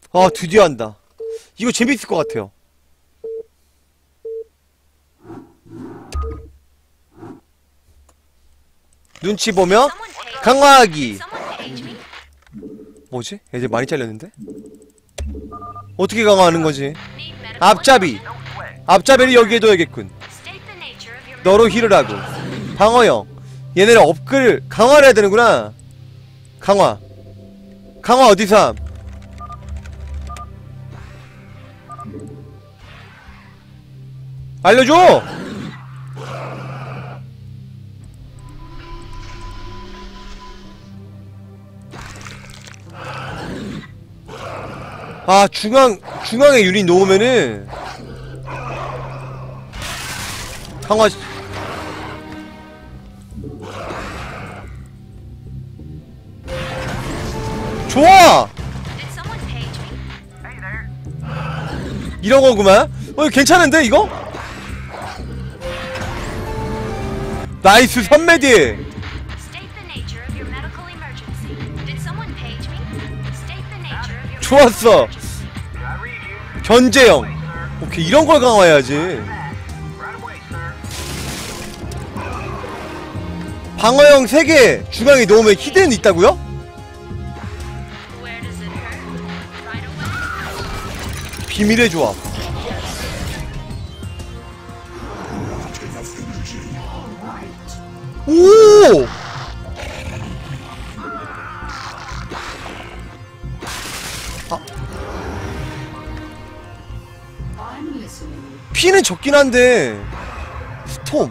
아, 드디어 한다. 이거 재밌을 것 같아요. 눈치 보며 강화하기. 뭐지? 애들 많이 잘렸는데? 어떻게 강화하는 거지? 앞잡이. 앞잡이를 여기에 둬야겠군. 너로 힐을 하고. 방어형. 얘네를 업글 강화를 해야 되는구나. 강화. 강화 어디서 함? 알려줘! 아, 중앙에 유닛 놓으면은 강화. 좋아! 이런 거구만. 괜찮은데, 이거? 나이스, 선메디! 좋았어! 견제형! 오케이, 이런 걸 강화해야지. 방어형 3개 중앙에 놓으면 히든 있다고요? 비밀의 조합. 오! 피는 적긴 한데 스톰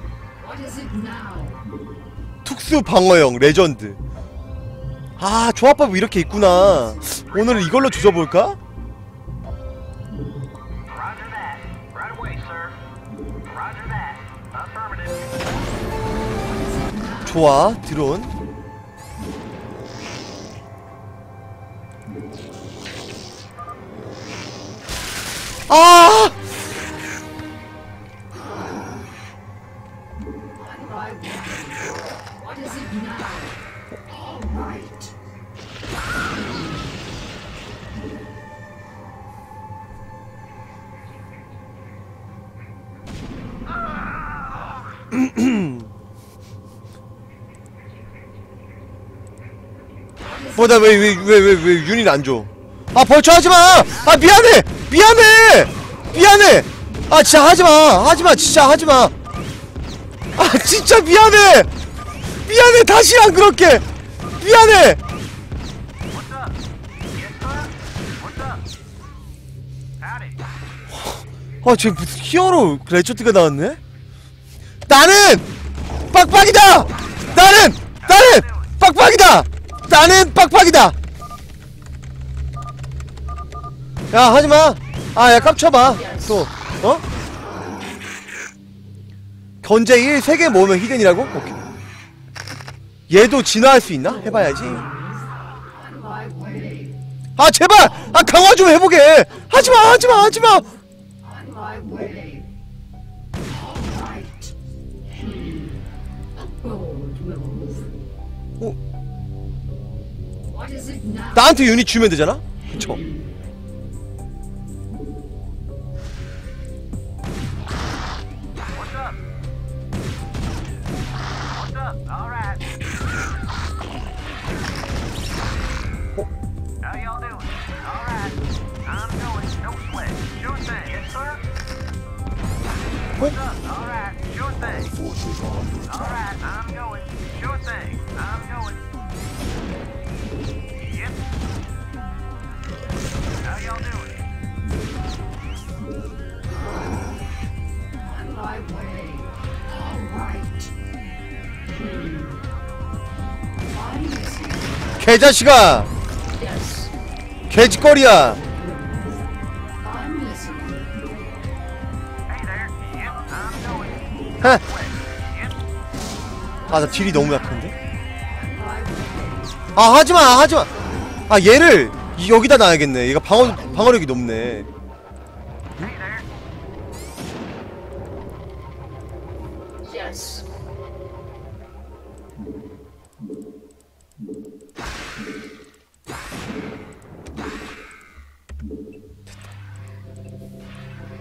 특수 방어형 레전드. 아, 조합법이 이렇게 있구나. 오늘은 이걸로 조져볼까? 좋아, 드론. 아! 뭐, 나 왜 유닛 안 줘? 아, 벌초 하지 마! 아, 미안해! 미안해! 미안해! 아, 진짜 하지 마! 하지 마! 진짜 하지 마! 아, 진짜 미안해! 미안해! 다시 안 그렇게! 미안해! 아, 쟤 무슨 히어로 레전드가 나왔네? 나는 빡빡이다! 나는 빡빡이다! 나는 빡빡이다! 야, 하지마! 아, 야, 깝쳐봐. 또, 어? 견제 1, 3개 모으면 히든이라고? 오케이. 얘도 진화할 수 있나? 해봐야지. 아, 제발! 아, 강화 좀 해보게! 하지마! 하지마! 하지마! 나한테 유닛 주면 되잖아? 그쵸? 개자식아! 개짓거리야! 헤! 아, 나 딜이 너무 약한데? 아, 하지마! 하지마! 아, 얘를 여기다 놔야겠네. 얘가 방어력이 높네.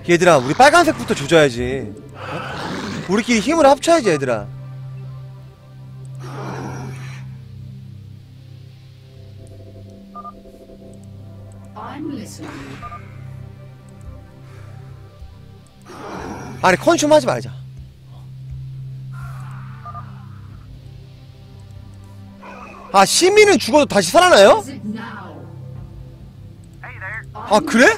얘들아 우리 빨간색부터 조져야지. 어? 우리끼리 힘을 합쳐야지 얘들아. 아니 컨슘 하지 말자. 아 시민은 죽어도 다시 살아나요? 아 그래?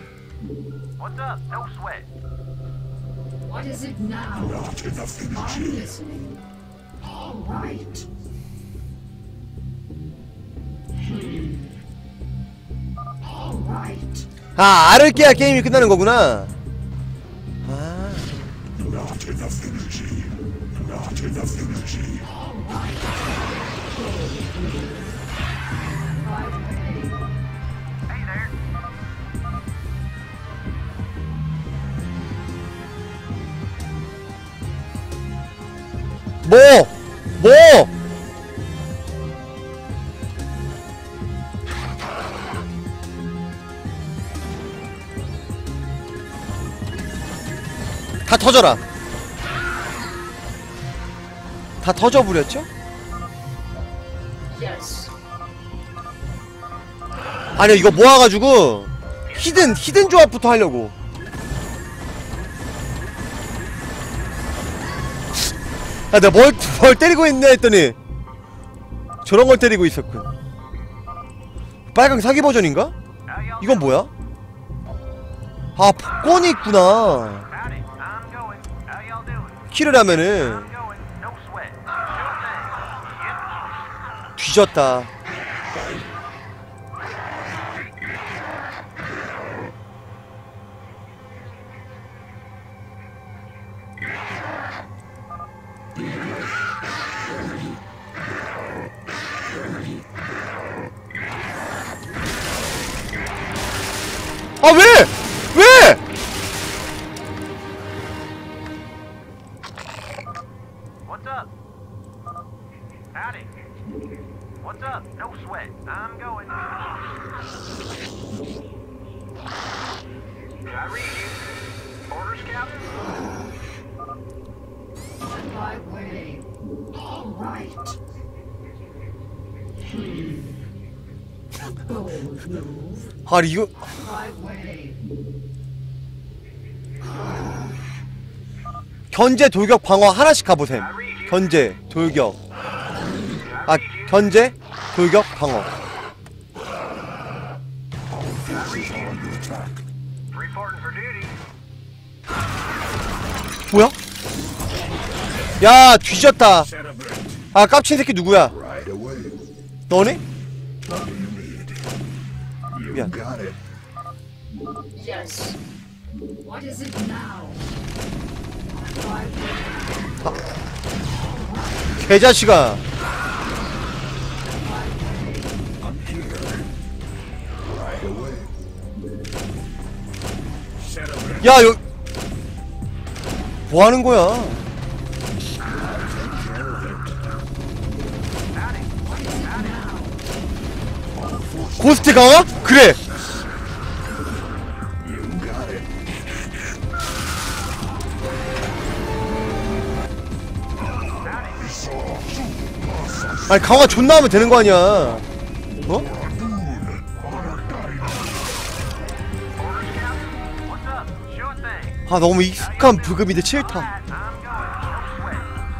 아 알을 깨야 게임이 끝나는 거구나. 아 뭐? 다 터져라. 다 터져버렸죠? 아니 이거 모아가지고 히든 조합부터 하려고. 아 내가 뭘 때리고 있네 했더니 저런 걸 때리고 있었군. 빨강 사기 버전인가? 이건 뭐야? 아 복권이 있구나. 킬을 하면은 뒤졌다. 아 왜? 왜? What's up? Howdy. What's up? No sweat. I'm going. I read you. Orders, Captain? On my way. All right. Bold move. 아니 이거 My way. 견제 돌격 방어 하나씩 가보셈. 견제 돌격. 아 견제 돌격 방어. Reporting for duty. 뭐야? 야 뒤졌다. 아 깝친 새끼 누구야? 너네? 미안. Yes. What is it now? My 개자식아. 야, 뭐 하는 거야? 고스트 강화? 그래. 아니 강화 존나 하면 되는 거 아니야. 어? What's up? Sure thing. 아 너무 익숙한 부금인데 싫다. I'm going.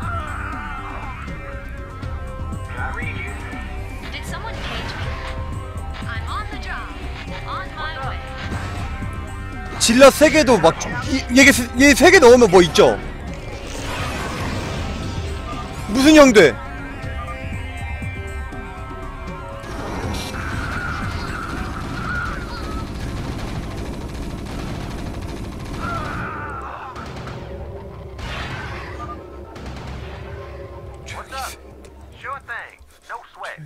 No sweat. I read you. Did someone cage me? I'm on the job. On my way. 질럿 3개도 막 얘 3개 넣으면 뭐 있죠? 무슨 형 돼? What's up? Sure thing. No sweat.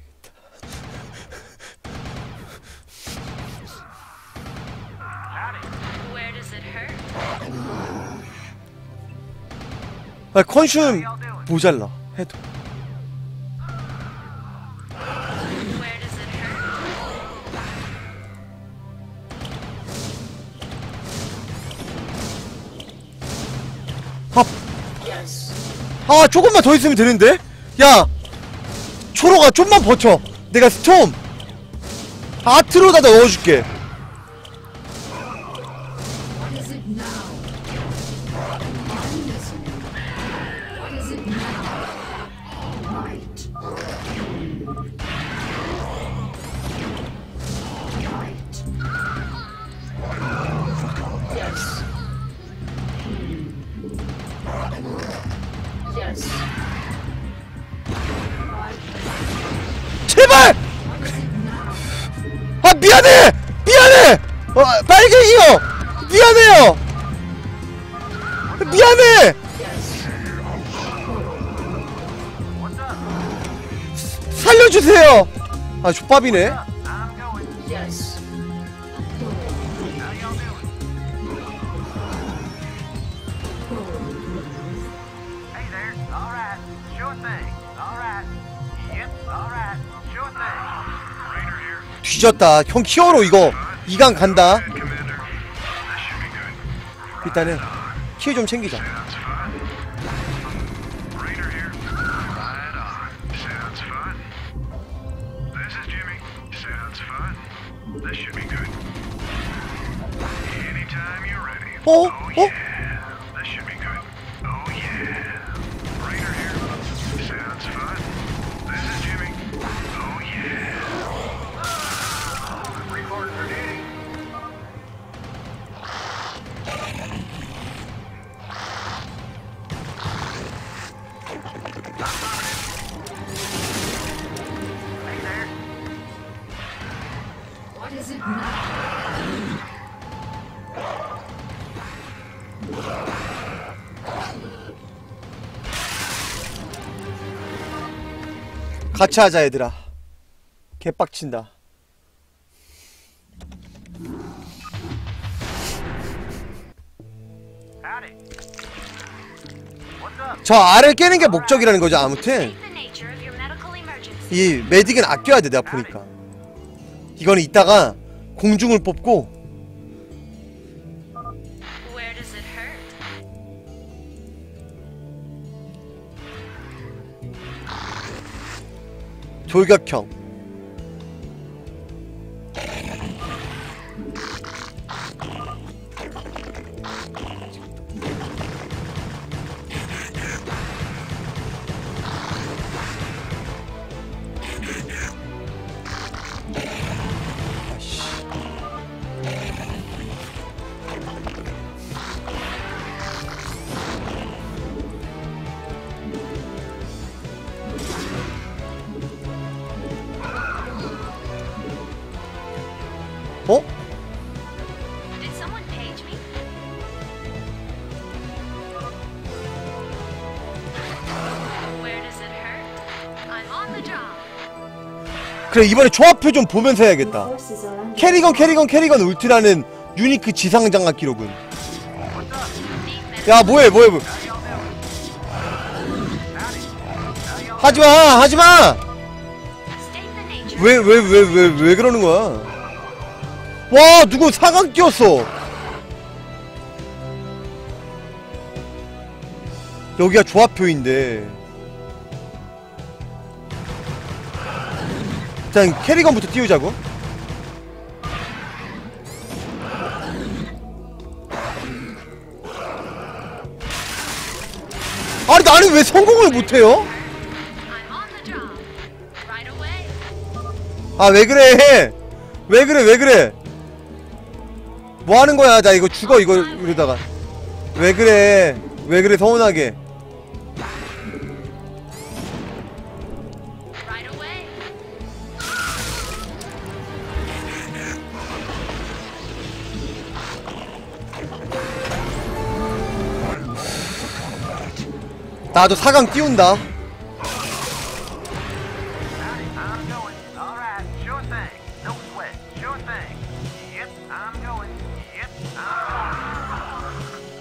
Howdy. Where does it hurt? 아 컨슘 모자라 해도. Where does it hurt? 아 조금만 더 있으면 되는데? 야 초록아 좀만 버텨. 내가 스톰 아트로다 넣어줄게. What is it now? Madness. What is it now? All right. 제발! 아 미안해! 미안해! 빨갱이요! 미안해요! 미안해! 살려주세요! 아 족밥이네. I'm going. Yes. How y'all doing? Hey there. All right. Sure thing. All right. Yep. All right. Sure thing. Raider here. 뒤졌다. 형 히어로 이거 2강 간다. Commander. This should be good. 일단은 키 좀 챙기자. Raider here. Right on. Sounds fun. This is Jimmy. Sounds fun. This should be good. Anytime you're ready. 어? 어? This should be good. Oh yeah. Raider here. Sounds fun. This is Jimmy. Oh yeah. Report for duty. Hey there. What is it now? 같이 하자 얘들아. 개빡친다. Howdy. What's up? 저 알을 깨는 게 목적이라는 거죠. 아무튼 State the nature of your medical emergency. 이 메딕은 아껴야 돼. 내가 보니까 이거는 이따가 공중을 뽑고 Where does it hurt? 돌격형. 어? Did someone page me? Where does it hurt? I'm on the job. 그래 이번에 조합표 좀 보면서 해야겠다. 캐리건 울트라는 유니크 지상장갑 기록은. 야 뭐해. 하지마 하지마. State the nature. 왜 그러는 거야? 와 누구 상황 띄웠어. 여기가 조합표인데 일단 캐리건부터 띄우자고. 아니 나는 왜 성공을 못해요? I'm on the job. Right away. 아 왜 그래 왜 그래 뭐 하는 거야. 나 이거 죽어 이거 이러다가. 왜 그래 서운하게. Right away. 나도 4강 띄운다. I'm going. All right. Sure thing. No sweat. Sure thing. Yep. I'm going. Yep. I'm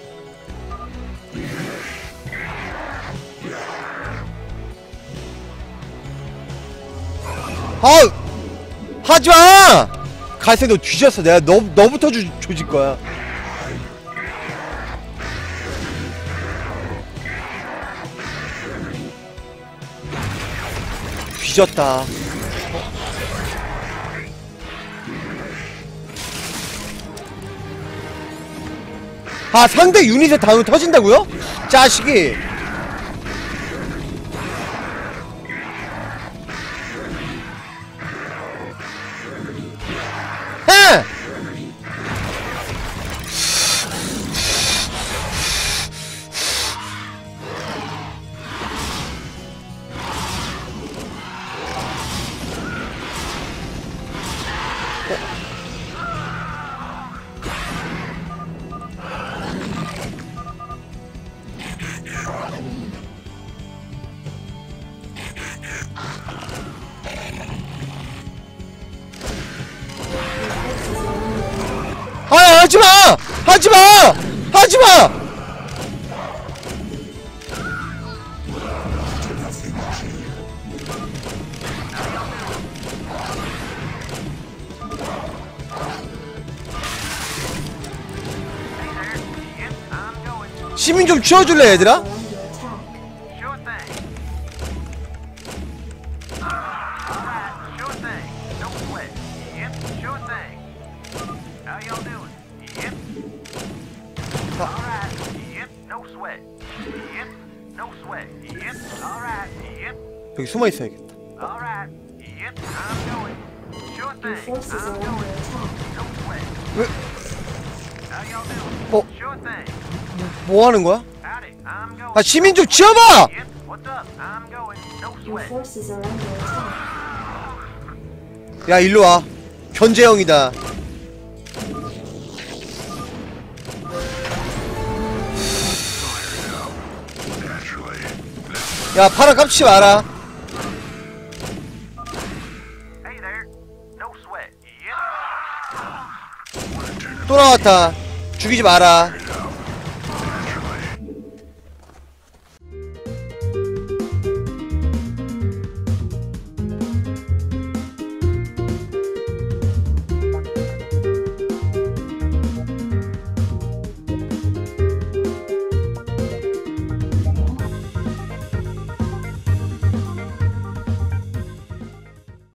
아 하지마. 갈색 너 뒤졌어. 내가 너부터 조질 거야. 뒤졌다. 아, 상대 유닛에 다운 터진다고요? 자식이. 해! 아, 하지마! 하지마! 하지마! Yep, I'm going. 시민 좀 치워줄래, 얘들아? Under attack. Sure thing. Alright, sure thing. No sweat. Yep, sure thing. How y'all doing? Yep. Alright, yep, no sweat. Yep, no sweat. Yep, alright, yep. 여기 숨어 있어야겠다. Alright, yep, I'm going. Sure Your thing. forces are I'm under going. attack. No sweat. 왜, How y'all doing? 어, Sure thing. 뭐 하는 거야? Howdy, I'm going. 아, 시민 좀 치워봐! Yep, what's up? I'm going. No Your sweat. forces are under attack. 야, 일로 와. 견제형이다. 야, 파라 깝치지 마라. Hey there. No sweat. Yep. 또 나왔다. 죽이지 마라.